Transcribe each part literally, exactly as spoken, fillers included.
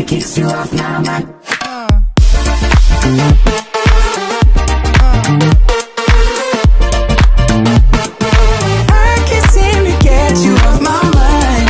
that kicks you off now, man. I can't seem to get you off my mind.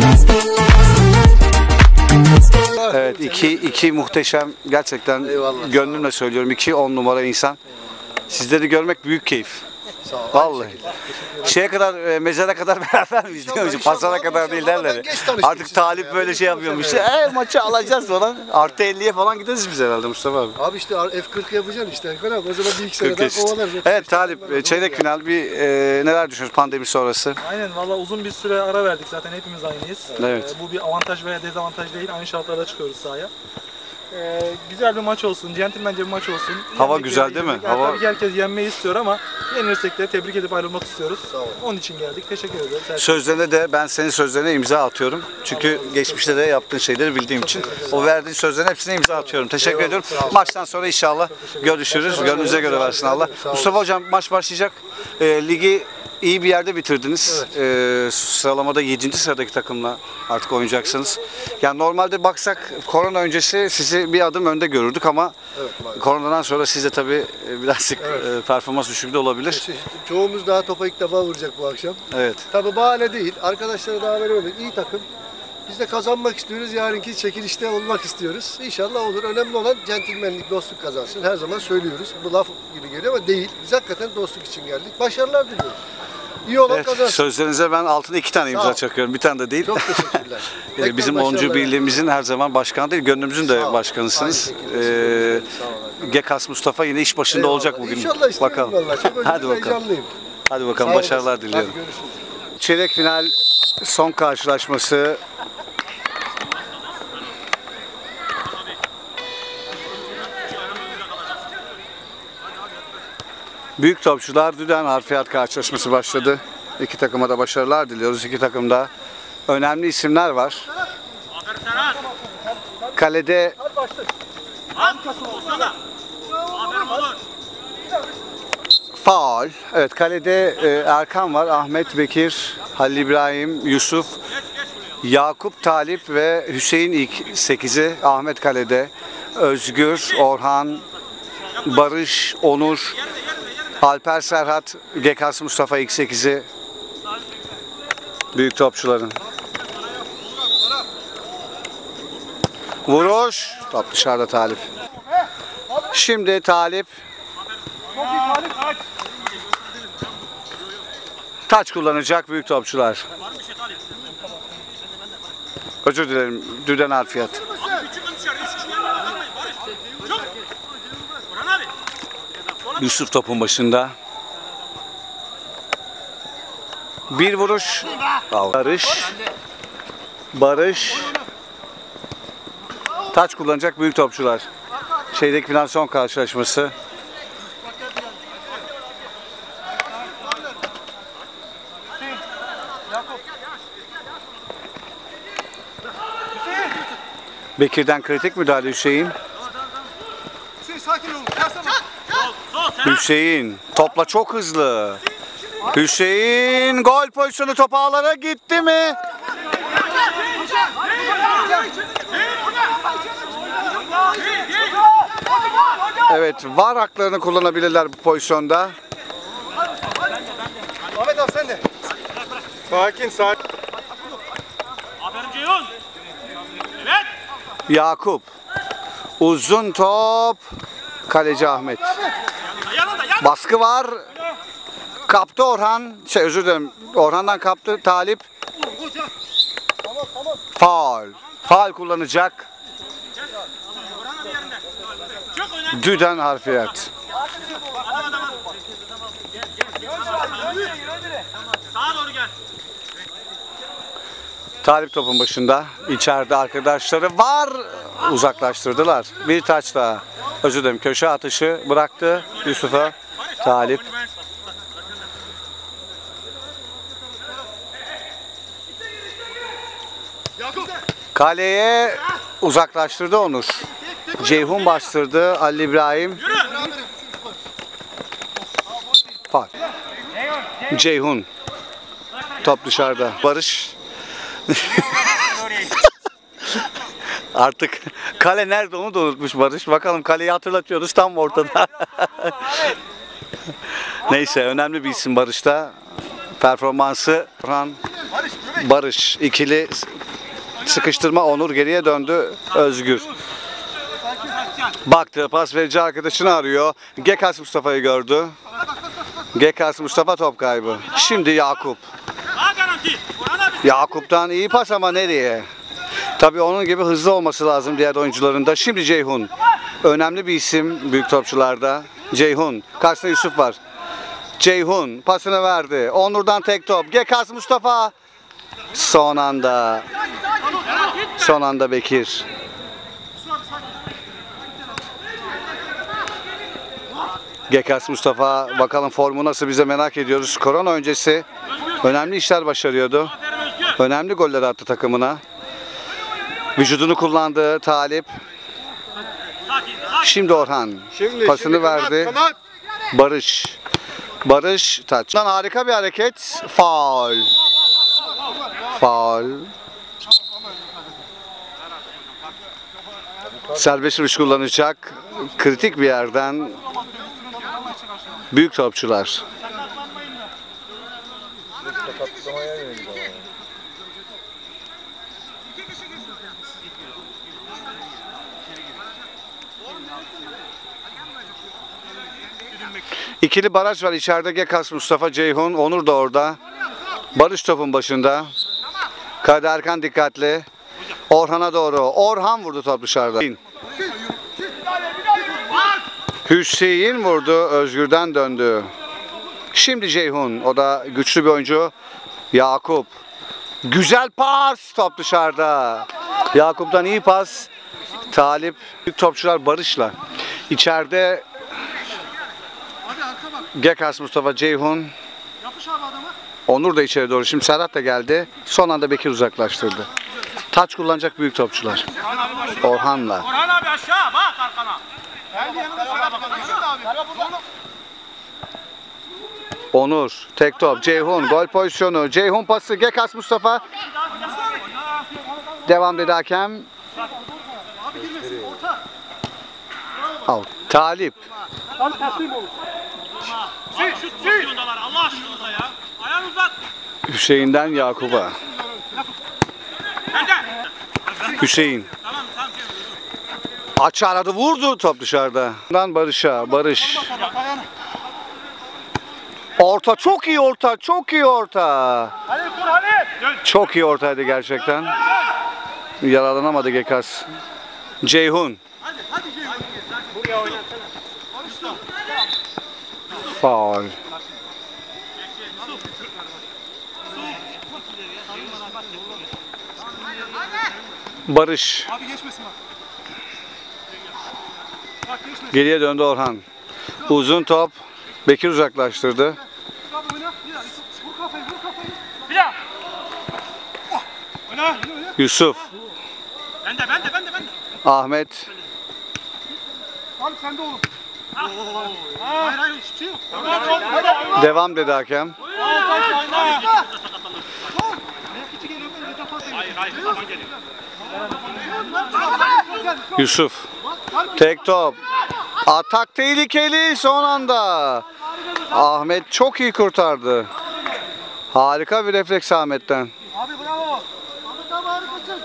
Evet, iki, iki muhteşem, gerçekten Eyvallah, gönlümle söylüyorum, iki on numara insan. Sizleri görmek büyük keyif. Vallahi. Şeye kadar, e, mezara kadar beraber miyiz? İnşallah, Pazara inşallah, kadar inşallah. değil derler. Geç tanıştık Artık sizinle Talip ya. böyle Böyle şey çok yapıyormuş. severim. E, maçı alacağız falan. Artı elliye falan gideriz biz herhalde Mustafa abi. Abi işte F kırk yapacaksın işte. O zaman bir iki sene kırk daha geçti. kovalarız. Evet Talip, e, çeyrek final bir e, neler düşünüyorsunuz pandemi sonrası? Aynen valla uzun bir süre ara verdik zaten hepimiz aynıyız. Evet. Ee, bu bir avantaj veya dezavantaj değil, aynı şartlarda çıkıyoruz sahaya. Ee, güzel bir maç olsun, centilmence bir maç olsun. Hava Yenmek güzel yerine değil mi? yenmek. Yani Hava- Tabii ki herkes yenmeyi istiyor ama yenilirsek de tebrik edip ayrılmak istiyoruz. Sağ olun. Onun için geldik, teşekkür ederiz. Her Sözlerine de ben senin sözlerine imza atıyorum. Çünkü geçmişte de yaptığın şeyleri bildiğim için o verdiğin sözlerin hepsine imza atıyorum. Teşekkür ediyorum. Maçtan sonra inşallah görüşürüz. Gönlünüze göre versin Allah. Mustafa hocam maç başlayacak. E, ligi iyi bir yerde bitirdiniz. E, sıralamada yedinci sıradaki takımla artık oynayacaksınız. Yani normalde baksak korona öncesi sizi bir adım önde görürdük ama Evet, koronadan sonra siz de tabii birazcık e, performans düşüklüğü olabilir. Çoğumuz daha topa ilk defa vuracak bu akşam. Evet. Tabii bahane değil. Arkadaşlara daha veremedik. İyi takım. Biz de kazanmak istiyoruz. Yarınki çekilişte olmak istiyoruz. İnşallah olur. Önemli olan centilmenlik, dostluk kazansın. Her zaman söylüyoruz. Bu laf gibi geliyor ama değil. Biz hakikaten dostluk için geldik. Başarılar diliyoruz. İyi olan Evet, kazansın. sözlerinize ben altına iki tane Sağ imza ol. çakıyorum. Bir tane de değil. Çok teşekkürler. Ee, Tekrar Bizim başarılar. onuncu birliğimizin her zaman başkanı değil, gönlümüzün de Sağ ol. başkanısınız. Aynı şekilde. Ee, Sağ olun. Gekas Mustafa yine iş başında Eyvallah. olacak bugün. İnşallah isterim Bakalım. vallahi. Çok Hadi özgür, bakalım. heyecanlıyım. Hadi bakalım Sağ başarılar olasın. diliyorum. Hadi görüşürüz. Çeyrek final son karşılaşması. Büyük topçular Düden Harfiyat karşılaşması başladı. İki takıma da başarılar diliyoruz. İki takımda önemli isimler var. Kalede faul. Evet kalede e, Erkan var. Ahmet Bekir, Halil İbrahim, Yusuf, Yakup Talip ve Hüseyin ilk sekizi. Ahmet kalede. Özgür, Orhan, Barış, Onur, Alper Serhat, Gekas Mustafa ilk sekizi. Büyük topçuların. Vuruş. Top dışarıda Talip. Şimdi Talip taç kullanacak büyük topçular. Özür dilerim. Düden Harfiyat. Yusuf topun başında. Bir vuruş. Barış. Barış. Taç kullanacak büyük topçular. Çeyrek final son karşılaşması. Bekir'den kritik müdahale Hüseyin. Hüseyin topla çok hızlı. Hüseyin gol pozisyonu, top ağlara gitti mi? Evet, var haklarını kullanabilirler bu pozisyonda. Ahmet abi sen de. Sakin sakin. Aferin Ceyhun. Evet. Yakup. Uzun top. Kaleci Ahmet. Yanında yan. Baskı var. Kaptı Orhan. Şey özür dilerim. Orhan'dan kaptı Talip. Faul. Faul kullanacak. Düden Harfiyat. Sağa doğru gel. Talip topun başında. İçeride arkadaşları var. Uzaklaştırdılar. Bir taç daha. Özür dilerim. Köşe atışı bıraktı Yusuf'a. Talip. Kaleye uzaklaştırdı Onur. Ceyhun bastırdı. Ali İbrahim. Faul. Ceyhun. Top dışarıda. Barış. Artık kale nerede onu da unutmuş Barış. Bakalım kaleyi hatırlatıyoruz tam ortada. Neyse önemli bir isim Barış'ta. Performansı Orhan Barış ikili sıkıştırma, Onur geriye döndü, Özgür. Baktı, pas verici arkadaşını arıyor. Gekas Mustafa'yı gördü. Gekas Mustafa top kaybı. Şimdi Yakup. Daha garanti. Orhan abi. Yakup'tan iyi pas ama nereye? Tabii onun gibi hızlı olması lazım diğer oyuncuların da. Şimdi Ceyhun. Önemli bir isim büyük topçularda. Ceyhun. Karşısında Yusuf var. Ceyhun pasını verdi. Onur'dan tek top. Gekas Mustafa. Son anda. Son anda Bekir. Gekas Mustafa, bakalım formu nasıl, bize merak ediyoruz. Korona öncesi önemli işler başarıyordu. Önemli goller attı takımına. Vücudunu kullandı Talip. Şimdi Orhan Şimdi, pasını şimdi kanat, verdi. kanat. Barış. Barış taçtan harika bir hareket. Faul. Faul. Serbest vuruş kullanacak. Kritik bir yerden büyük topçular. İkili baraj var içeride. Gekas Mustafa, Ceyhun, Onur da orada. Barış topun başında. Kadir Erkan dikkatli. Orhan'a doğru. Orhan vurdu top dışarıda. Hüseyin vurdu. Özgür'den döndü. Şimdi Ceyhun. O da güçlü bir oyuncu. Yakup. Güzel pas. Top dışarıda. Yakup'tan iyi pas. Talip. Büyük topçular Barış'la. İçeride Gekas Mustafa, Ceyhun. Onur da içeri doğru. Şimdi Serhat da geldi. Son anda Bekir uzaklaştırdı. Taç kullanacak büyük topçular. Orhan'la. Orhan abi aşağı bak arkana. Onur. Tek top. Ceyhun. Gol pozisyonu. Ceyhun pası. Gekas Mustafa. Devam dedi hakem. Out. Talip. Abi şut pozisyondalar Allah aşkına ya. Ayağını uzat. Hüseyin'den Yakup'a. Bende. Hüseyin. Tamam tamam. Aç aradı, vurdu, top dışarıda. Barış'a. Barış. Orta, çok iyi orta. Çok iyi orta. Hadi kur hadi. Çok iyi ortaydı gerçekten. Yaralanamadı Gekas. Ceyhun. Faul. Barış. Geriye döndü Orhan. Uzun top. Bekir uzaklaştırdı. Bir daha. Yusuf. Bende bende bende bende. Ahmet. Abi sen de oğlum. Hayır hayır hiçbir şey yok. Hadi. Devam dedi hakem. Hayır hayır zaman geliyor. Yusuf. Tek top. Atak tehlikeli son anda. Ahmet çok iyi kurtardı. Harika bir refleks Ahmet'ten. Abi bravo. Ahmet abi harikasın.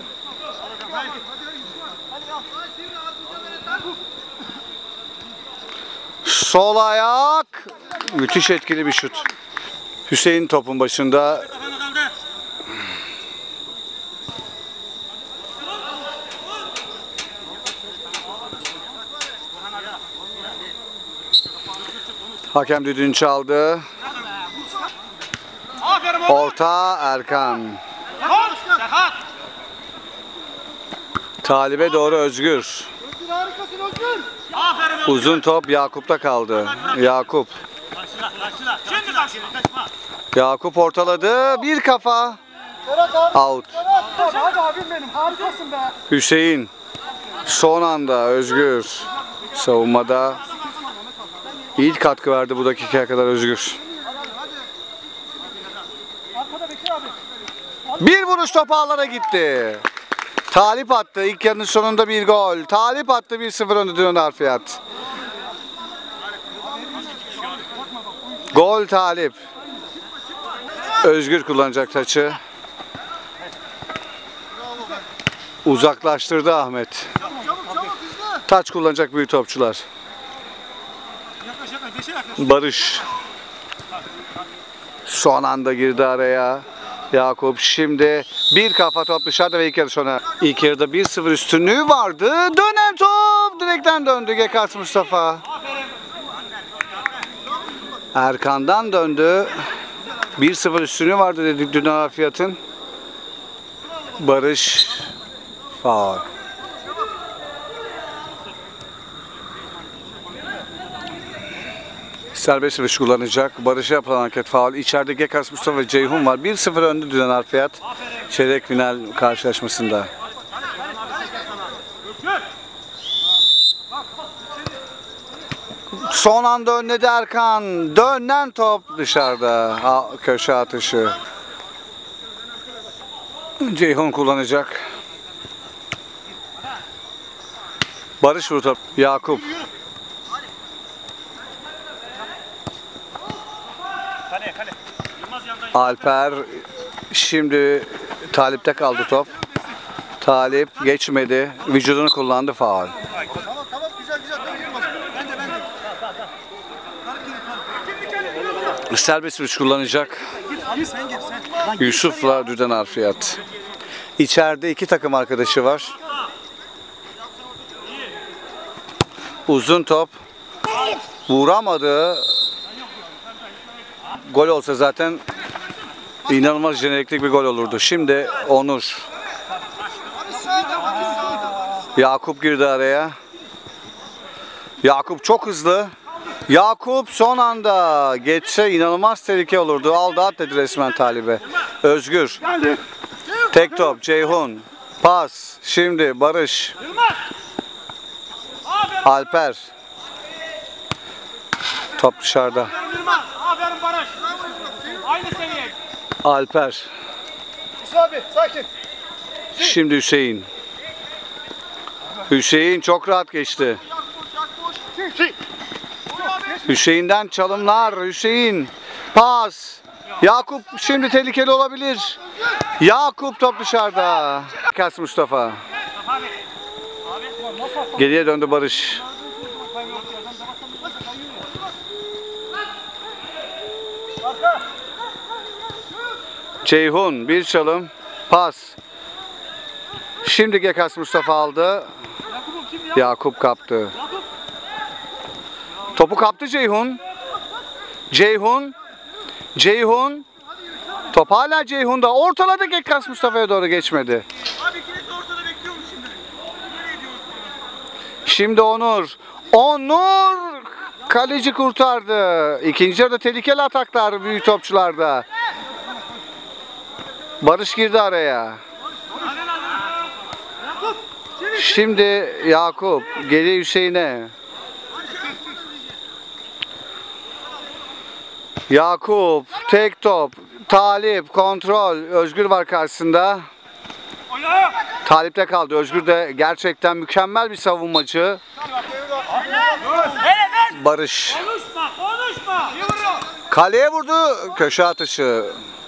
Sol ayak. Müthiş etkili bir şut. Hüseyin topun başında. Kafanı kaldır. Hakem düdüğünü çaldı. Aferin oğlum. Orta Erkan. Serhat. Talibe doğru Özgür. Özgür harikasın Özgür. Aferin oğlum. Uzun top Yakup'ta kaldı. Yakup. Karşıla karşıla. Şimdi karşıla. Kaçma. Yakup ortaladı. Bir kafa. Serhat abi. Out. Serhat. Hadi abim benim. Harikasın be. Hüseyin. Son anda Özgür. Savunmada iyi katkı verdi bu dakikaya kadar Özgür. Bir vuruş top ağlara gitti. Talip attı. İlk yarının sonunda bir gol. Talip attı, bir sıfır önde Dünen Harfiyat. Gol Talip. Özgür kullanacak taçı. Uzaklaştırdı Ahmet. Taç kullanacak büyük topçular. Barış. Son anda girdi araya. Yakup şimdi bir kafa top dışarıda ve ilk yarı sona. İlk yarıda bir sıfır üstünlüğü vardı. Dönen top direkten döndü Gekas Mustafa. Erkan'dan döndü. bir sıfır üstünlüğü vardı dedik Dünen Harfiyat'ın. Barış faul. Serbest vuruş kullanacak. Barış'a yapılan hareket faul. İçeride Gekas Mustafa ve Ceyhun var. bir sıfır önde Dünen Harfiyat. Çeyrek final karşılaşmasında. Son anda önledi Erkan. Dönen top dışarıda. Köşe atışı. Ceyhun kullanacak. Barış vurdu top. Yakup. Alper. Şimdi Talip'te kaldı top. Talip geçmedi. Vücudunu kullandı, faul. Tamam tamam güzel güzel. Ben de ben de. Serbest vuruş kullanacak. Yusuf'la Düden Harfiyat. İçeride iki takım arkadaşı var. Uzun top. Vuramadı. Gol olsa zaten inanılmaz jeneriklik bir gol olurdu. Şimdi Onur. Yakup girdi araya. Yakup çok hızlı. Yakup son anda geçse inanılmaz tehlike olurdu. Aldı at dedi resmen Talip'e. Özgür. Tek top. Ceyhun. Pas. Şimdi Barış. Alper. Top dışarıda. Aferin Barış. Aynı seviye. Alper. Abi sakin. Şimdi Hüseyin. Hüseyin çok rahat geçti. Hüseyin'den çalımlar. Hüseyin. Pas. Yakup şimdi tehlikeli olabilir. Yakup top dışarıda. Kas Mustafa. Geriye döndü Barış. Ceyhun bir çalım. Pas. Şimdi Gekas Mustafa aldı. Yakup kaptı. Topu kaptı Ceyhun. Ceyhun. Ceyhun. Top hala Ceyhun'da. Ortaladı, Gekas Mustafa'ya doğru geçmedi. Abi ikiniz de ortada bekliyormuş şimdi. Nereye ediyoruz? Şimdi Onur. Onur kaleci kurtardı. İkinci yarıda tehlikeli ataklar büyük topçularda. Barış girdi araya. Şimdi Yakup. Geri Hüseyin'e. Yakup. Tek top. Talip. Kontrol. Özgür var karşısında. Talip'te kaldı. Özgür de gerçekten mükemmel bir savunmacı. Barış. Konuşma, konuşma. Kaleye vurdu. Köşe atışı.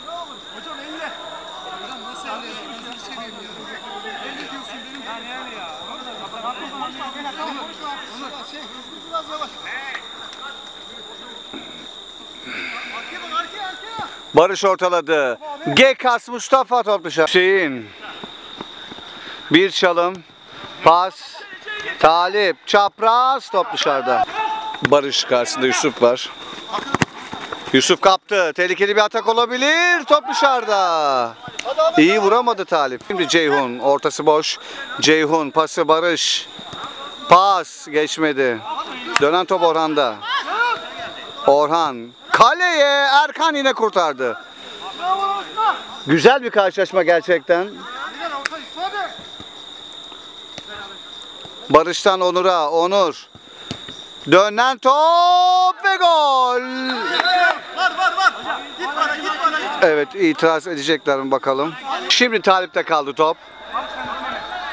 Barış ortaladı. Gekas Mustafa top dışarı. Hüseyin. Bir çalım. Pas. Talip. Çapraz top dışarıda. Barış karşısında Yusuf var. Yusuf kaptı. Tehlikeli bir atak olabilir. Top dışarıda. İyi vuramadı Talip. Şimdi Ceyhun. Ortası boş. Ceyhun. Pası Barış. Pas. Geçmedi. Dönen top Orhan'da. Orhan. Kaleye Erkan yine kurtardı. Güzel bir karşılaşma gerçekten. Barış'tan Onur'a. Onur. Dönen top ve gol. Var var var. Git bana git bana git. Evet, itiraz edecekler mi bakalım. Şimdi Talip'te kaldı top.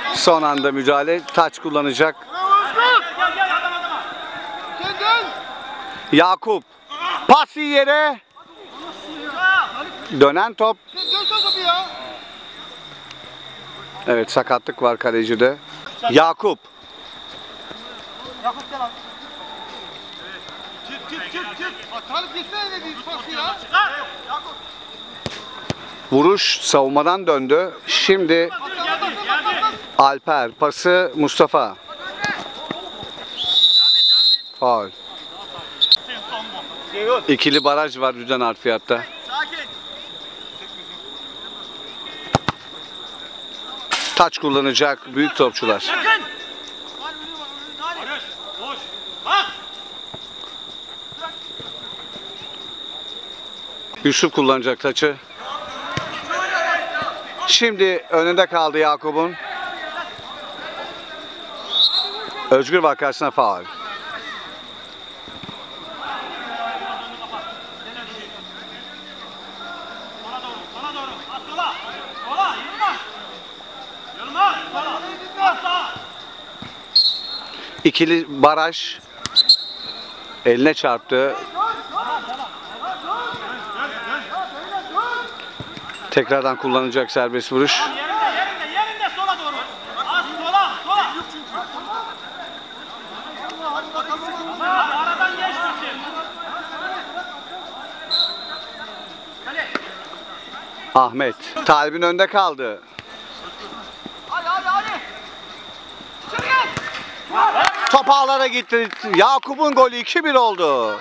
Son anda müdahale. Taç kullanacak. Yakup. Pas yere. Dönen top. Evet, sakatlık var kalecide. Yakup. Yakup gel abi. Çık çık çık çık. Atalım gitsene dediğin pası ya. Yakup. Vuruş savunmadan döndü. Şimdi Alper. Pası Mustafa. Faul. İkili baraj var Düden Harfiyat'ta. Taç kullanacak büyük topçular. Yusuf kullanacak taçı. Şimdi önünde kaldı Yakup'un. Özgür var karşısına, faul. İkili baraj eline çarptı. Tekrardan kullanacak serbest vuruş. Yerinde yerinde yerinde sola doğru. Az sola sola. Aradan geçmesin. Ahmet. Talib'in önde kaldı. Hadi hadi hadi. Top ağlara gitti. Yakup'un golü iki bir oldu.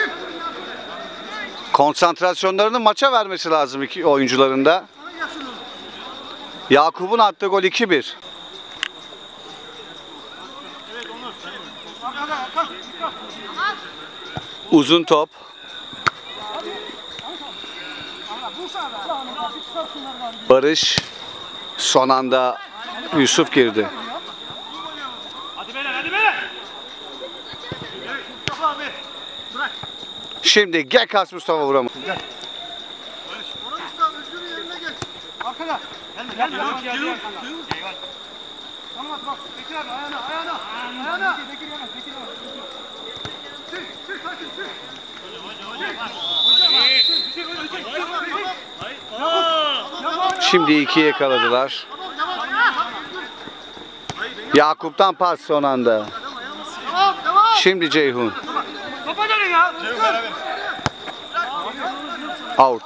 Konsantrasyonlarını maça vermesi lazım iki oyuncuların da. Yakup'un attığı gol iki bir. Uzun top. Barış. Son anda Yusuf girdi. Hadi beyler hadi beyler. Mustafa abi. Bırak. Şimdi Gekas Mustafa vuramadı. Orhan Usta Özgür'ün yerine geç. Arkada. Gelme gelme. Gel gel. Tamam hadi bak. Bekir abi ayağına ayağına. Ayağına. Bekir yemez Bekir yemez. Çık çık sakin çık. Şimdi ikiye yakaladılar. Yakup'tan pas son anda. Şimdi Ceyhun. Topa dönün ya. Out.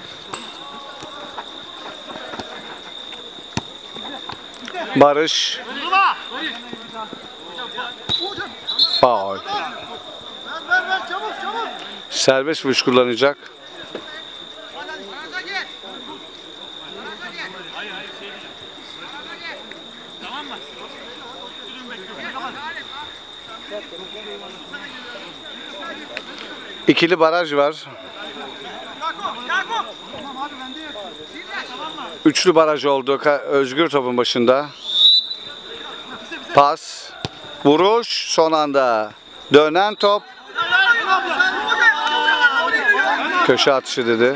Barış. Faul. Ver ver ver çabuk çabuk. Serbest vuruş kullanacak. İkili baraj var. Üçlü baraj oldu. Ka- Özgür topun başında. Pas. Vuruş son anda. Dönen top. Köşe atışı dedi.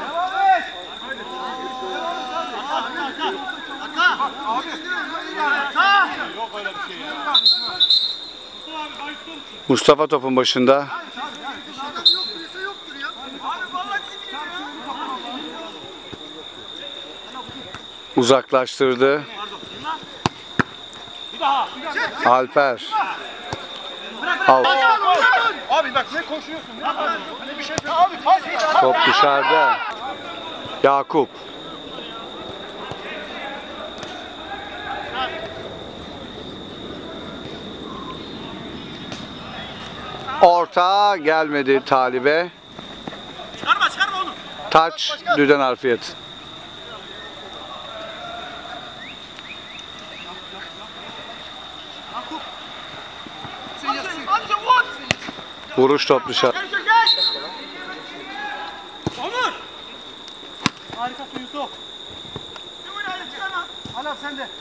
Mustafa topun başında. Uzaklaştırdı. Alper. Out. Abi bak ne koşuyorsun? Hani bir şey abi pas. Top dışarıda. Yakup. Orta gelmedi Talib'e. Çıkarma çıkarma onu. Taç Düden Harfiyat. Hadi vur. Vuruş top dışarı. Gel gel gel. Onur. Harikasın Yusuf. Hadi çıkarma. Hala sen de.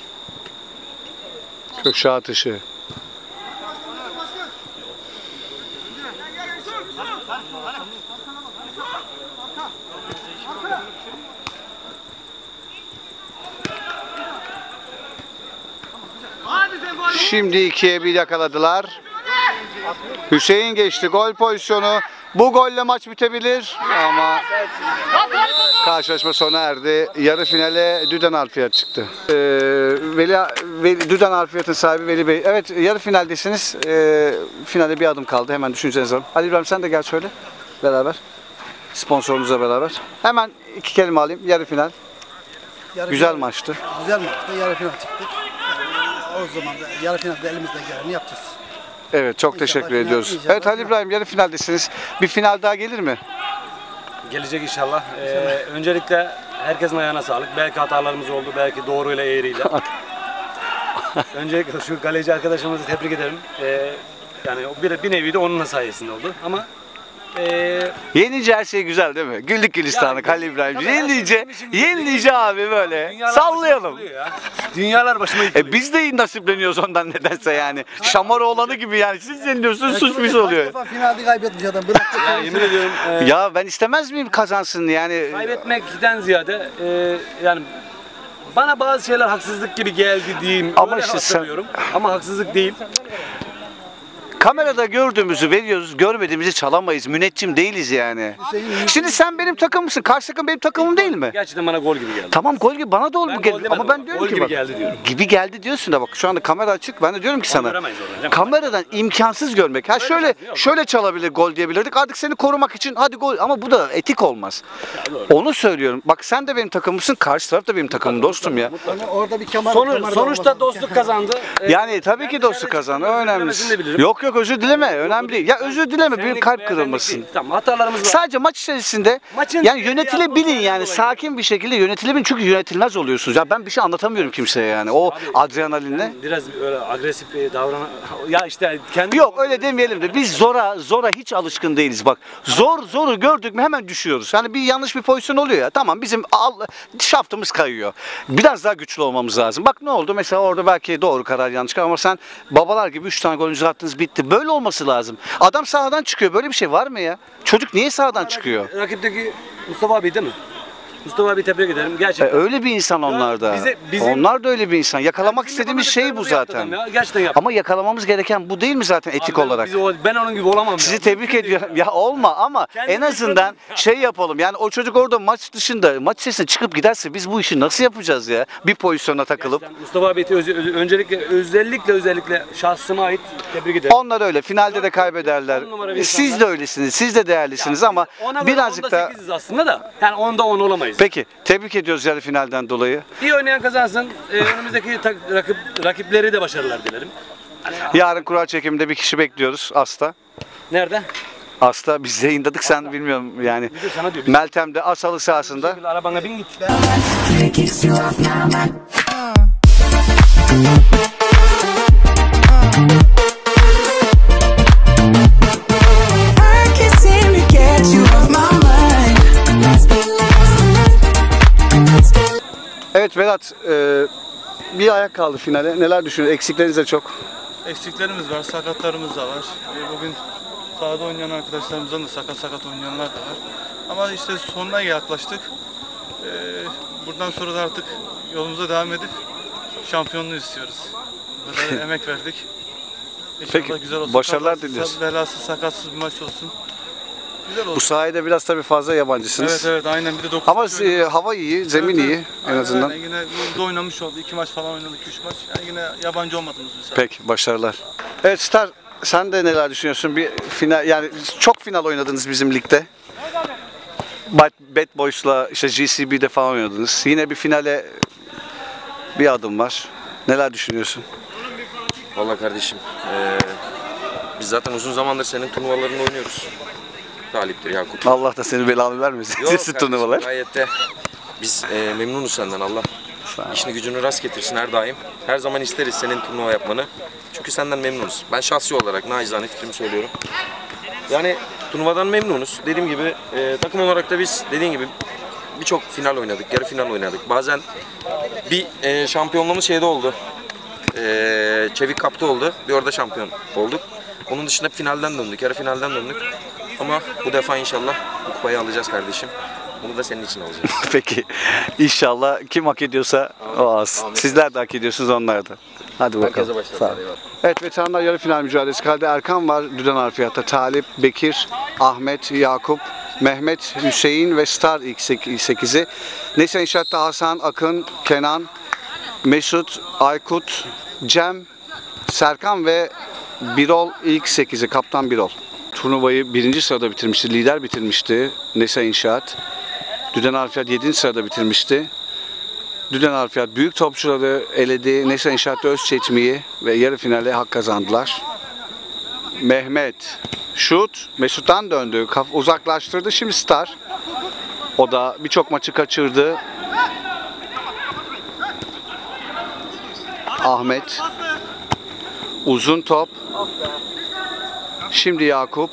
Köşe atışı. Şimdi ikiye bir yakaladılar. Hüseyin geçti. Gol pozisyonu. Bu golle maç bitebilir ama karşılaşma sona erdi. Yarı finale Düden Harfiyat çıktı. Ee, Veli, Veli, Düden Harfiyat'ın sahibi Veli Bey. Evet, yarı finaldesiniz. Ee, finale bir adım kaldı. Hemen düşüncenizi alalım. Ali İbrahim sen de gel şöyle. Beraber. Sponsorumuzla beraber. Hemen iki kelime alayım. Yarı final. Yarı Güzel final, maçtı. Güzel maçtı. Yarı final çıktık. Ee, o zaman da yarı finalde elimizden geleni yapacağız. Evet, çok İnşallah teşekkür final, ediyoruz. inşallah Evet Halil final. İbrahim, yarı finaldesiniz. Bir final daha gelir mi? Gelecek inşallah. Ee, öncelikle herkesin ayağına sağlık. Belki hatalarımız oldu, belki doğruyla eğriyle. Öncelikle şu galeci arkadaşımızı tebrik ederim. Ee, yani o bir, bir nevi de onun sayesinde oldu. Ama ee, Yenince her şey güzel değil mi? Güllük gülistanlık Yani, Halil İbrahim. tabii her şey Yenince, bizim için güzel. yenince abi böyle dünyalar sallayalım. başıma yıkılıyor ya. Dünyalar başıma yıkılıyor. E biz de nasipleniyoruz ondan nedense yani. Şamaroğlanı gibi yani. Siz yeniliyorsunuz, suç biz oluyor. Kaç defa finalde kaybetmiş adam. Bırak da Ya, yemin ediyorum ee, Ya ben istemez miyim kazansın yani? kaybetmekten ziyade ee, yani bana bazı şeyler haksızlık gibi geldi diyeyim. Ama Öyle işte sen- hatırlıyorum. Ama haksızlık değil. Kamerada gördüğümüzü veriyoruz, görmediğimizi çalamayız. Müneccim değiliz yani. Şimdi sen benim takımımsın, karşı takım benim takımım değil mi? Gerçekten bana gol gibi geldi. Tamam gol gibi bana da ol Ben bu gol geldi. demedim Ama ben ama, diyorum gol ki gibi bak. geldi diyorum. Gibi geldi diyorsun da bak şu anda kamera açık. Ben de diyorum ki sana. göremeyiz oradan, değil mi? Kameradan imkansız görmek. Ha şöyle yok. şöyle çalabilir gol diyebilirdik. Artık seni korumak için hadi gol ama bu da etik olmaz. Onu söylüyorum. Bak sen de benim takımımsın, karşı taraf da benim takımım dostum ya. Ama orada bir kemer. Sonu, kemer sonuçta olmaz. dostluk kazandı. Ee, Yani tabii ki ben dostluk dışarıda kazandı. çıktım, O özür dilemesini de önemlisi. bilirim. Yok yok özür dileme. Önemli değil. Ya özür dileme. Senlik Bir kalp veya benlik kırılmasın. değil. Tamam hatalarımız var. Sadece maç içerisinde Maçın yani bir yönetilebilin atmosferi yani dolayı. sakin bir şekilde yönetilebilin çünkü yönetilmez oluyorsunuz. Ya ben bir şey anlatamıyorum kimseye yani. O adrenalinle. Biraz öyle agresif bir davranan... Ya işte kendi... Yok öyle demeyelim de biz zora zora hiç alışkın değiliz bak. Zor zoru gördük mü hemen düşüyoruz. Hani bir yanlış bir pozisyon oluyor ya. Tamam bizim al, şaftımız kayıyor. Biraz daha güçlü olmamız lazım. Bak ne oldu? Mesela orada belki doğru karar yanlış karar ama sen babalar gibi üç tane golünüzü attınız bitti. Böyle olması lazım. Adam sahadan çıkıyor. Böyle bir şey var mı ya? Çocuk niye sahadan çıkıyor? Rakipteki Mustafa abi değil mi? Mustafa abi tebrik ederim. E, Gerçekten. öyle bir insan onlar da. bize- bizim- Onlar da öyle bir insan. Yakalamak Bizim istediğimiz şey bu yapamadıklarımızı yaptı zaten. adam ya. Gerçekten yaptı. Ama yakalamamız gereken bu değil mi zaten etik Abi ben- olarak? biz o- ben onun gibi olamam Sizi ya. tebrik ediyorum. Ya olma ama Kendimi en azından yıpradım. şey yapalım. Yani o çocuk orada maç dışında, maç içerisinde çıkıp giderse biz bu işi nasıl yapacağız ya? Bir pozisyona takılıp. Gerçekten Mustafa abi öz- öz- öncelikle özellikle özellikle şahsıma ait tebrik ederim. Onlar öyle. Finalde de kaybederler. On numara bir Siz insanlar. de öylesiniz. Siz de değerlisiniz ama Ona göre birazcık onda da... sekiziz aslında da. Yani onda on olamayız. Peki. Tebrik ediyoruz yarı finalden dolayı. İyi oynayan kazansın. Ee, önümüzdeki tak- rakip, rakipleri de başarılar dilerim. Yarın kura çekiminde bir kişi bekliyoruz. Asla. Nerede? Asla biz yayınladık sen bilmiyorum yani. Diyor, sana diyor. Meltem'de Asalı sahasında. Arabana bin git. I can't seem to get you off my mind. Evet Vedat, e, bir ayak kaldı finale. Neler düşünüyorsun? Eksikleriniz de çok. Eksiklerimiz var, sakatlarımız da var. E, Bugün sahada oynayan arkadaşlarımızdan da sakat sakat oynayanlar da var. Ama işte sonuna yaklaştık. E, Buradan sonra da artık yolumuza devam edip şampiyonluğu istiyoruz. Bu kadar emek verdik. İnşallah Peki, güzel olsun. başarılar Kazasız, diliyoruz. Belasız, sakatsız bir maç olsun. Güzel olsun. Bu sahada biraz tabii fazla yabancısınız. Evet evet aynen bir de dokuz. Ama e, hava iyi, zemin iyi en Aynen, azından. aynen. Yine burada oynamış oldu. İki maç falan oynadık, üç maç. Yani yine yabancı olmadığımız bir saha. Peki, başarılar. Evet Star, sen de neler düşünüyorsun? Bir final, yani çok final oynadınız bizim ligde. Bad, Bad Boys'la işte G C B'de falan oynadınız. Yine bir finale bir adım var. Neler düşünüyorsun? Vallahi kardeşim, eee, biz zaten uzun zamandır senin turnuvalarını oynuyoruz. Taliptir Yakup. Allah da seni belanı vermesin. Yok Sesi kardeşim, turnuvalar. gayet de biz eee, memnunuz senden Allah. İşini gücünü rast getirsin her daim. Her zaman isteriz senin turnuva yapmanı. Çünkü senden memnunuz. Ben şahsi olarak naçizane fikrimi söylüyorum. Yani turnuvadan memnunuz. Dediğim gibi eee, takım olarak da biz dediğin gibi birçok final oynadık, yarı final oynadık. Bazen bir eee şampiyonluğumuz şeyde oldu. Eee Çevik Cup'ta oldu. Bir orada şampiyon olduk. Onun dışında finalden döndük, yarı finalden döndük. Ama bu defa inşallah bu kupayı alacağız kardeşim. Bunu da senin için alacağız. Peki. İnşallah kim hak ediyorsa o alsın. Sizler de hak ediyorsunuz onlar da. Hadi bakalım. Herkese başarılar. Sağ ol. Eyvallah. Evet, veteranlar yarı final mücadelesi. Kalede Erkan var. Düden Harfiyat'ta Talip, Bekir, Ahmet, Yakup, Mehmet, Hüseyin ve Star ilk sekizi. Neyse İnşaat'ta Hasan, Akın, Kenan, Mesut, Aykut, Cem, Serkan ve Birol ilk sekizi. Kaptan Birol. Turnuvayı birinci sırada bitirmişti. Lider bitirmişti Nesa İnşaat. Düden Harfiyat yedinci sırada bitirmişti. Düden Harfiyat büyük topçuları eledi. Nesa İnşaat'ta Özçeçmi'yi ve yarı finale hak kazandılar. Mehmet şut. Mesut'tan döndü. Kaf uzaklaştırdı. Şimdi Star. O da birçok maçı kaçırdı. Ahmet. Uzun top. Şimdi Yakup.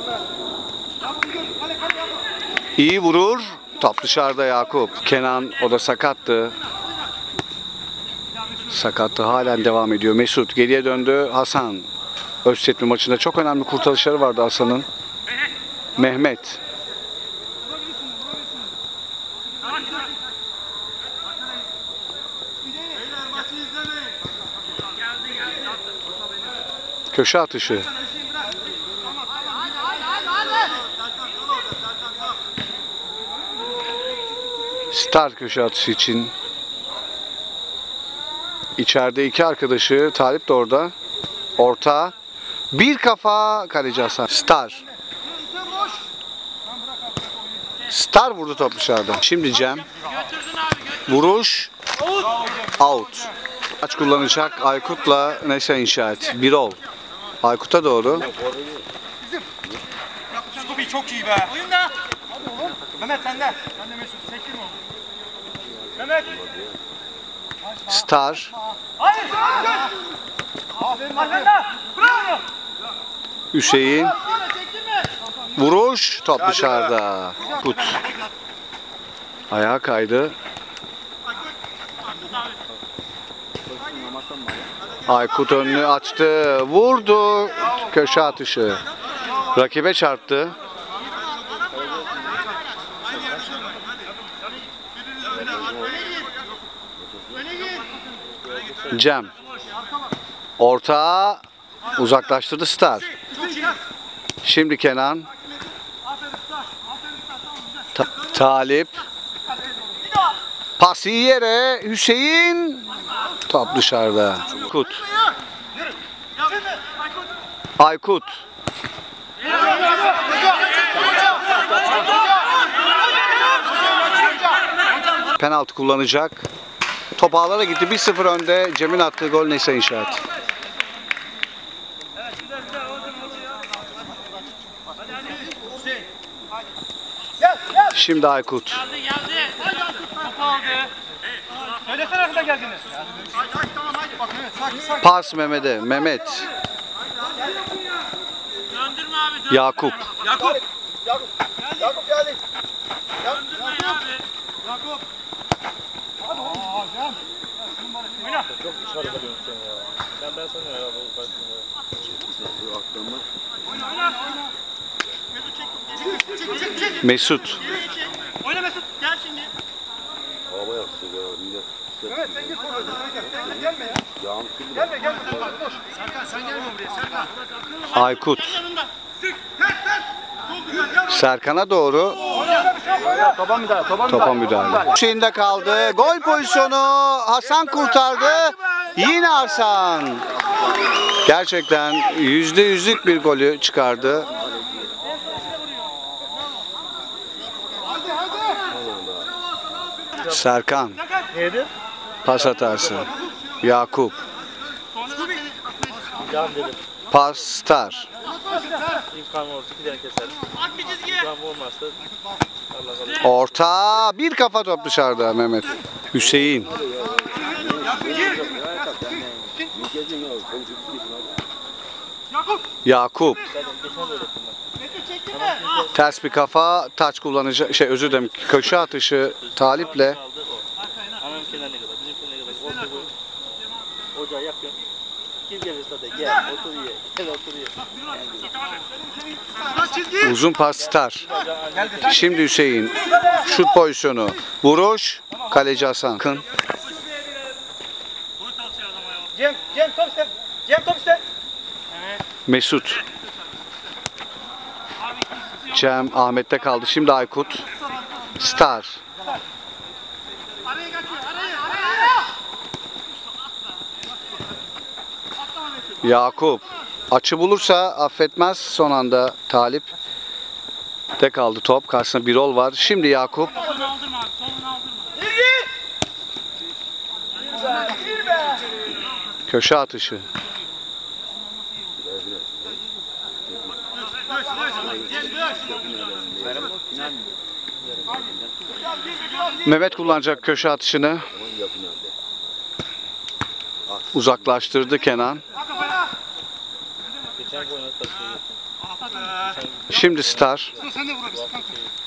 İyi vurur. Top dışarıda Yakup. Kenan, o da sakattı. Sakattı halen devam ediyor. Mesut geriye döndü. Hasan. Özçetmi maçında çok önemli kurtarışları vardı Hasan'ın. Mehmet. Köşe atışı. Star köşe atışı için. İçeride iki arkadaşı. Talip de orada. Orta. Bir kafa. Kaleci Hasan. Star. Star vurdu top dışarıda. Şimdi Cem. Vuruş. Out. Maç kullanacak Aykut'la Nesa İnşaat. Birol. Aykut'a doğru. Scooby çok iyi be. Oyunda. Mehmet sende. Sen de Mesut sektirme onu. Mehmet. Star. Hayır. Aferin Mehmet. Bravo. Hüseyin. Vuruş. Top dışarıda. Aykut. Ayağa kaydı. Aykut önünü açtı. Vurdu. Köşe atışı. Rakibe çarptı. Cem. Orta. Uzaklaştırdı Star. Şimdi Kenan. Ta Talip. Pas iyi yere. Hüseyin. Top dışarıda. Aykut. Aykut. Penaltı kullanacak. Top ağlara gitti. bir sıfır önde. Cem'in attığı gol Nesa İnşaat. Şimdi Aykut. Söylesene arkada geldiniz. Pas Mehmet'e. Mehmet. Döndürme abi. Döndürme. Yakup. Yakup. Yakup. Yakup geldi. Döndürme abi. Yakup. Hadi oğlum. Aa Cem. Oyna. Çok dışarı kalıyorsun sen ya. Ben ben sana ya bu karşısında. Oyna oyna. Mesut çek. Çek çek çek. Mesut. Oyna Mesut. Gel şimdi. Hava yaptı ya. Evet sen git oraya. Sen gelme ya. Gelme gelme. Boş. Serkan sen gelme buraya. Serkan. Aykut. Serkan'a doğru Topa müdahale, topa topa müdahale. Hüseyin'de kaldı. Gol pozisyonu. Hasan kurtardı. Yine Hasan. Gerçekten yüzde yüzlük bir golü çıkardı. Serkan. Neydi? Pas hatası. Yakup. Can dedim. Pas Star. İmkan olursa giden keser. At bir çizgi. İmkan olmazsa Allah Allah. Orta. Bir kafa top dışarıda Mehmet. Hüseyin. Yakup. Yakup. Geçen de öğrettim ben. Mesut çekti mi? Ters bir kafa. Taç kullanacak. Şey özür dilerim. Köşe atışı Talip'le. Aldı o. Anam kenarına kadar, bizim kenarına kadar. Orta boy. Ocağı yakıyorsun. Kim gelirse de gel, otur ye. Gel otur ye. Uzun pas Star. Şimdi Hüseyin. Şut pozisyonu. Vuruş. Kaleci Hasan. Kın. Cem, Cem top iste. Cem top iste. Mesut. Cem Ahmet'te kaldı. Şimdi Aykut. Star. Araya kaçıyor. Araya, araya. Yakup. Açı bulursa affetmez. Son anda Talip. De kaldı top. Karşısında Birol var. Şimdi Yakup. Solunu aldırma abi. Solunu aldırma. Köşe atışı. Mehmet kullanacak köşe atışını. Uzaklaştırdı Kenan. Şimdi Star. Sen de vurabilirsin kanka.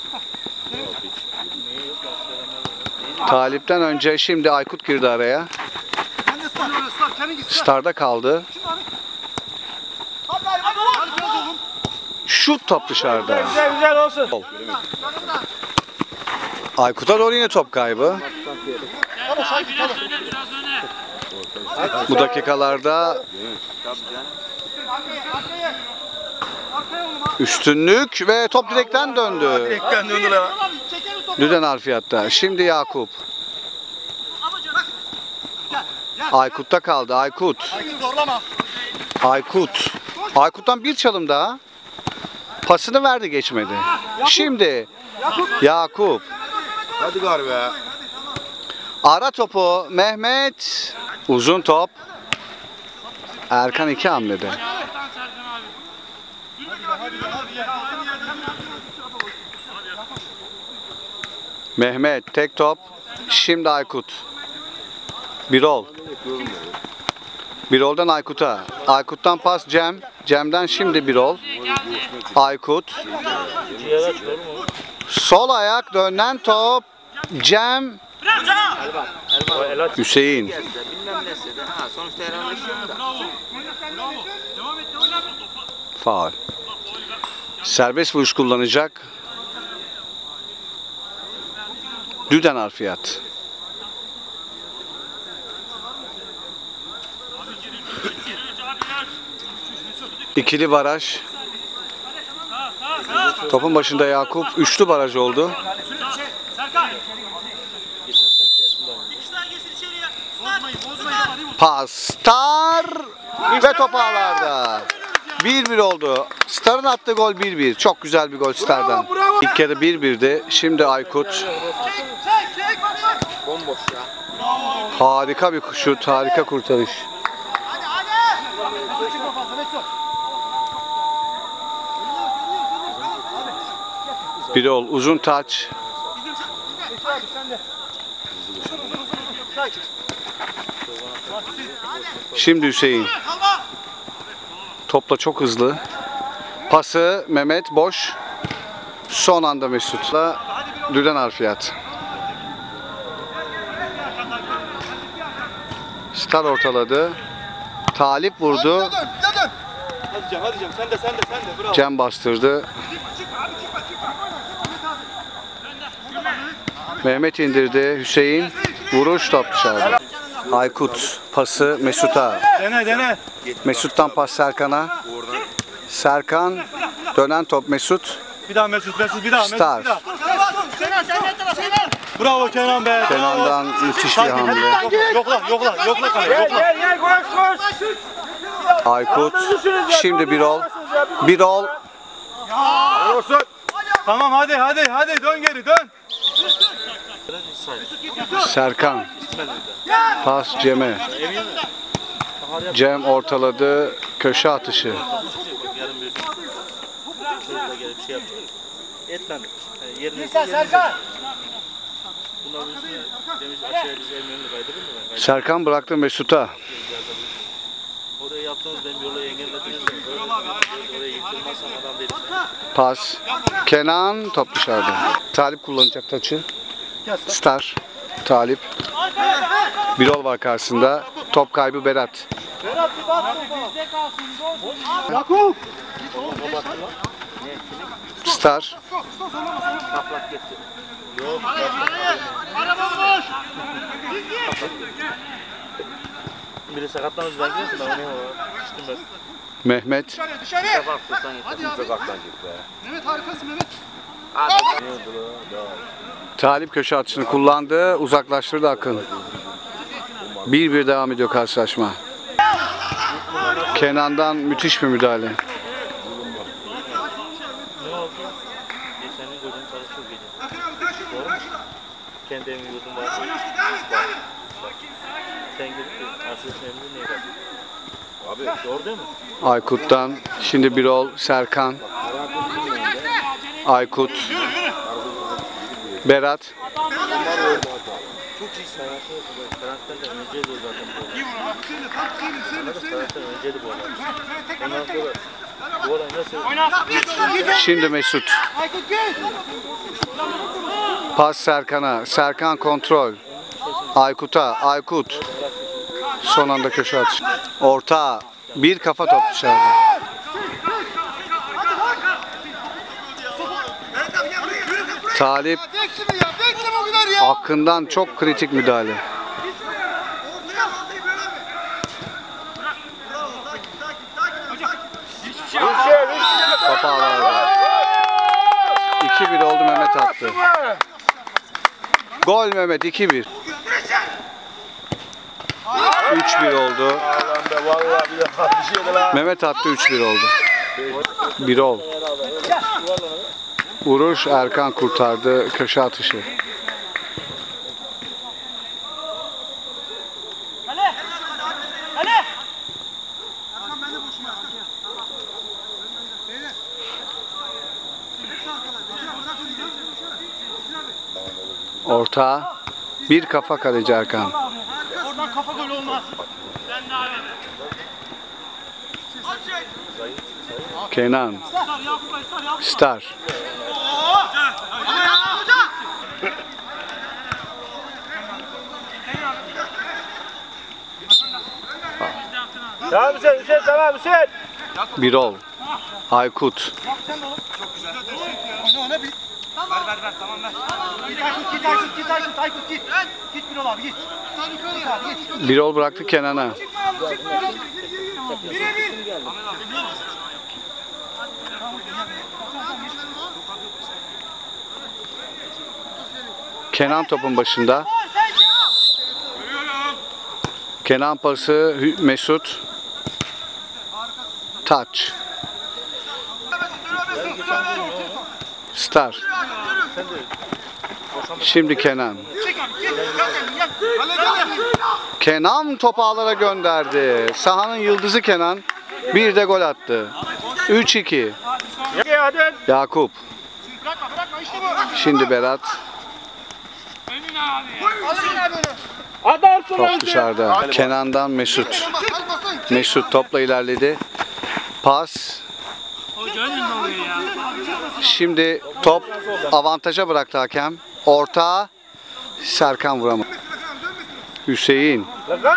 Talip'ten önce şimdi Aykut girdi araya. Sen de star oraya star. Kendin git. Star'da kaldı. Hadi hadi hadi. Hadi oğlum. Şut top dışarıda. Güzel güzel olsun. Aykut'a doğru yine top kaybı. Bu dakikalarda üstünlük ve top direkten döndü. Direkten döndüler. Düden harfiyatta. Şimdi Yakup. Aykut'ta kaldı. Aykut. Zorlama. Aykut. Aykut'tan bir çalım daha. Pasını verdi, geçmedi. Şimdi Yakup. Hadi galiba. Ara topu Mehmet. Uzun top. Erkan iki hamlede. Mehmet tek top. Şimdi Aykut. Birol. Birol'dan Aykut'a. Aykut'tan pas Cem. Cem'den şimdi Birol. Aykut. Sol ayak dönen top. Cem. Hüseyin. Faul. Serbest vuruş kullanacak. Düden harfiyat. İkili baraj. Topun başında Yakup. Üçlü baraj oldu. Pas. Star ve top ağlarda. bir bir oldu. Star'ın attığı gol bir bir. Çok güzel bir gol Star'dan. İlk kere bir birdi. Şimdi Aykut. Bomboş ya. Harika bir şut, harika kurtarış. Birol uzun taç. Şimdi Hüseyin. Topla çok hızlı. Pası Mehmet boş. Son anda Mesut'la Düden harfiyat. Star ortaladı. Talip vurdu. Hadi Cem, hadi Cem. Sen de sen de sen de. Bravo. Cem bastırdı. Mehmet indirdi. Hüseyin vuruş top dışarıda. Aykut pası Mesut'a. Dene dene. Mesut'tan pas Serkan'a. Serkan dönen top Mesut. Bir daha Mesut, Mesut bir daha. Mesut, Star. bir daha. Bravo Kenan be. Kenan'dan müthiş bir hamle. Yokla, yokla, yokla kaleye. Yokla. Gel gel koş koş. Aykut. Şimdi Birol. Birol. Olsun. Tamam hadi hadi hadi dön geri dön. Serkan. Pas Cem'e. Cem ortaladı. Köşe atışı. Yarın bir çocukla gelip şey yapacak. Etlendik. Yani yerine Serkan. bunların üstüne demiş aşağıya biz Eminönü'nü kaydırır mı ben? Serkan bıraktı Mesut'a. Oraya yaptığınız benim yola engellediniz mi? Oraya yıktırmazsam adam değilim. Pas. Kenan top dışarıda. Talip kullanacak taçı. Star. Talip. Birol var karşısında. Top kaybı Berat. Berat bir bas bizde kalsın. Yakup. Star. Kaplak geçti. Yok. Araba boş. Biri sakatlanmış ben gidiyorsun ben oynayayım o. Çıktım ben. Mehmet. Dışarı dışarı. Kafa tutsan Hadi abi. Mehmet harikasın Mehmet. Talip köşe atışını kullandı. Uzaklaştırdı Akın. bir bir devam ediyor karşılaşma. Kenan'dan müthiş bir müdahale. Ne oldu? Geçenin gözüm çalışıyor gece. Doğru mu? Kendi evim yurdum var. Sen gidip de arkadaşın evinde neye bakıyorsun? Abi doğru değil mi? Aykut'tan şimdi Birol, Serkan, Aykut, Berat. Çok iyi sanatçı. Sanatçıdan önceydi o zaten. İyi vurun abi. Söyle tam söyle söyle söyle. Sanatçıdan önceydi bu olay. Ondan sonra bu olay nasıl? Şimdi Mesut. Pas Serkan'a. Serkan kontrol. Aykut'a. Aykut. Son anda köşe atış. Orta. Bir kafa top dışarıda. Talip Akın'dan çok kritik müdahale. Topa alardı. iki bir oldu, Mehmet attı. Gol Mehmet, iki bir. üç bir oldu. Mehmet attı, üç bir oldu. Birol. Vuruş, Erkan kurtardı köşe atışı. Orta. Bir kafa kaleci Erkan. Oradan kafa gol olmaz. Sen ne abi? Kenan. Star. Tamam Hüseyin, Hüseyin tamam Hüseyin. Birol. Aykut. Ona ona bir. Ver ver ver tamam ver. Git Aykut git Aykut git Aykut Aykut git. Git Birol abi git. Git abi git. Birol bıraktı Kenan'a. Bire bir. Kenan topun başında. Kenan pası Hü- Mesut. Touch. Star. Şimdi Kenan. Kenan topu ağlara gönderdi. Sahanın yıldızı Kenan. Bir de gol attı. üç iki. Yakup. Şimdi Berat. Top dışarıda. Kenan'dan Mesut. Mesut topla ilerledi. Pas. Şimdi top avantaja bıraktı hakem. Orta. Serkan vuramadı. Hüseyin.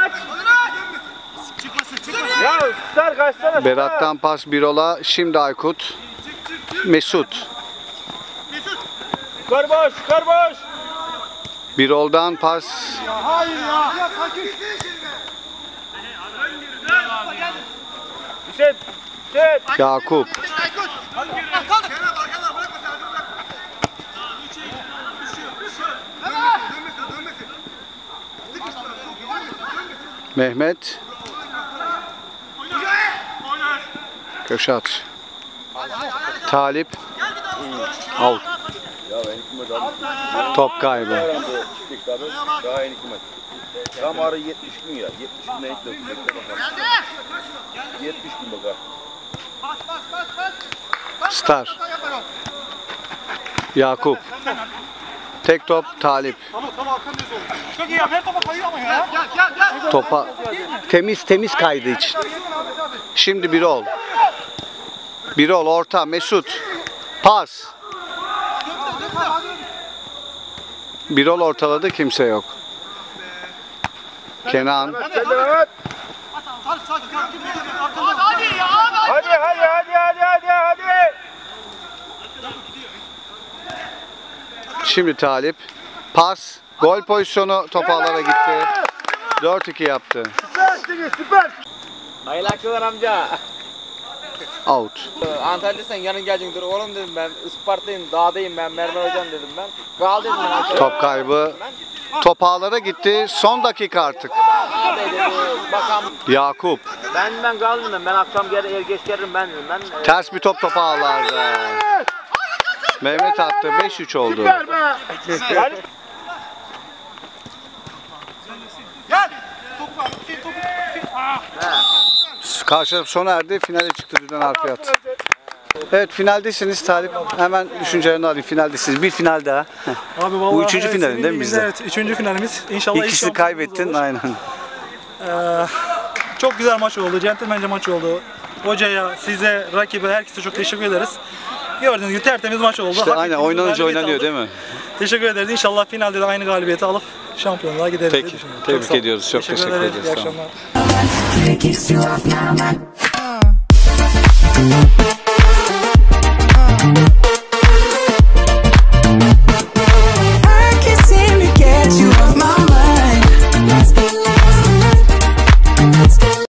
Ya Star kaçsana. Berat'tan pas Birol'a. Şimdi Aykut. Mesut. Yukarı boş, yukarı boş. Birol'dan pas. Hayır ya. Ya sakin. Hüseyin, Hüseyin. Yakup. Mehmet. Köşe atış. Talip. Out. Top kaybı. Daha yeni kıymet. Tam arı yetmiş gün ya. yetmiş gün ne ekle bakalım. yetmiş gün bakar. Star. Yakup. Tek top Talip. Tamam tamam arkandayız oğlum. Çok iyi ya. Her topa kayıyor ama ya. Gel gel gel. Topa temiz temiz kaydı için. Şimdi Birol. Birol orta Mesut. Pas. Birol ortaladı, kimse yok. Kenan. Hadi hadi hadi hadi hadi hadi. Şimdi Talip. Pas. Gol pozisyonu, top ağlara gitti. dört iki yaptı. Süpersiniz süper. Hayırlı akşamlar amca. Out. Antalya'da sen yarın geleceksin. Oğlum dedim ben Isparta'yım, dağdayım ben, Mermer hocam dedim ben. Kal dedim ben. Top kaybı. Top ağlara gitti. Son dakika artık. Ağabey dedi, bakalım. Yakup. Ben ben kaldım dedim. Ben akşam gel, er geç gelirim ben dedim. Ben e, Ters bir top top ağlarda. Mehmet attı. beş üç oldu. Süper be. Gel. Gel. Topu var. Topu. Karşılaşma sona erdi. Finale çıktı Düden Harfiyat. Evet finaldesiniz Talip. Hemen düşüncelerini alayım. Finaldesiniz. Bir final daha. Abi Bu vallahi üçüncü evet, finalin senin değil mi bildiğin- bizde? Evet, üçüncü finalimiz. İnşallah ilk İkisini şampiyonluğumuz kaybettin. olur. Aynen. Ee, çok güzel maç oldu. Centilmence maç oldu. Hocaya, size, rakibe, herkese çok teşekkür ederiz. Gördüğünüz gibi tertemiz maç oldu. İşte Hak aynen ettiğimiz oynanınca galibiyeti oynanıyor aldık. değil mi? Teşekkür ederiz. İnşallah finalde de aynı galibiyeti alıp şampiyonluğa gideriz diye Peki. düşünüyorum. Tebrik sağ olun. ediyoruz. Çok teşekkür ederiz. ederiz. İyi Sağ olun. akşamlar.